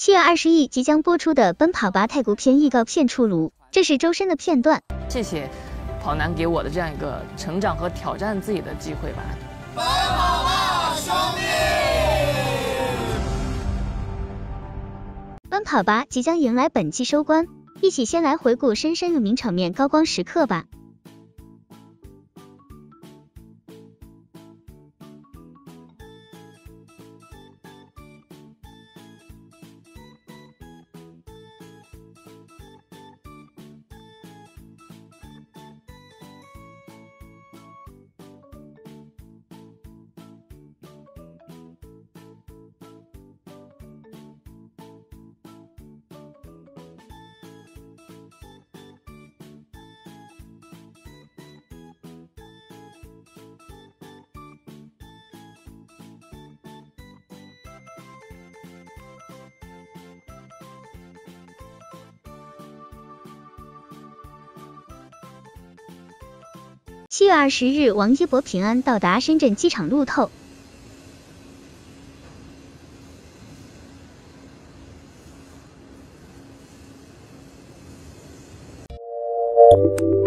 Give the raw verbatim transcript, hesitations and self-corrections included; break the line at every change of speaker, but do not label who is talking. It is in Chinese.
七月二十日即将播出的《奔跑吧太古篇》预告片出炉，这是周深的片段。
谢谢跑男给我的这样一个成长和挑战自己的机会吧。
奔跑吧，兄弟！
奔跑吧即将迎来本季收官，一起先来回顾深深入名场面高光时刻吧。七月二十日，王一博平安到达深圳机场路透。
you